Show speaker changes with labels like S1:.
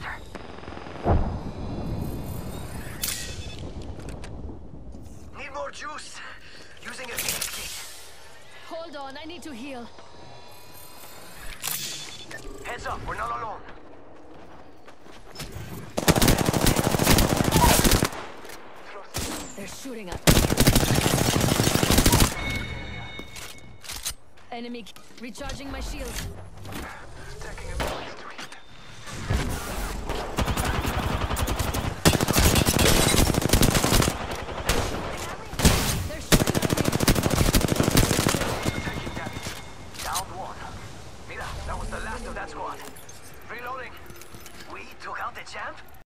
S1: faster. Need more juice. Using a kit.
S2: Hold on, I need to heal.
S1: Heads up, we're not alone.
S2: They're shooting at enemy. Recharging my shields.
S1: Taking a minute to heal.
S2: They're shooting at me.
S1: Taking damage. Down one. Mira, that was the last of that squad. Reloading. We took out the champ?